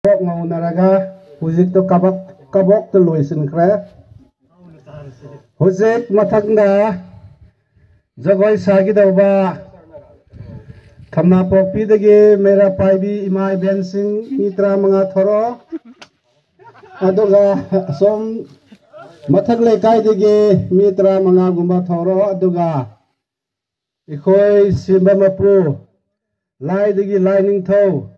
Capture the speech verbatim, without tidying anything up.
ꯉꯧꯅꯔꯒ ꯍꯧꯖꯤꯛꯇꯣ ꯀꯕꯛ ꯀꯕꯣꯛꯇ ꯂꯣꯏꯁꯤꯟꯈ꯭ꯔꯦ ꯍꯧꯖꯤꯛ ꯃꯊꯪꯗ ꯖꯒꯣꯏ ꯁꯥꯒꯤꯗꯧꯕ ꯊꯝꯅꯥꯄꯣꯛꯄꯤꯗꯒꯤ ꯃꯩꯔꯥ ꯄꯥꯏꯕꯤ ꯏꯃꯥ ꯏꯕꯦꯟꯁꯤꯡ ꯃꯤ ꯇꯔꯥꯃꯉꯥ ꯊꯣꯔꯛꯑꯣ ꯑꯗꯨꯒ ꯑꯁꯣꯝ ꯃꯊꯛ ꯂꯩꯀꯥꯏꯗꯒꯤ ꯃꯤ ꯇꯔꯥꯃꯉꯥꯒꯨꯝꯕ ꯊꯣꯔꯛꯑꯣ ꯑꯗꯨꯒ ꯑꯩꯈꯣꯏ ꯁꯤꯟꯕ ꯃꯄꯨ ꯂꯥꯏꯗꯒꯤ ꯂꯥꯏ ꯅꯤꯡꯊꯧ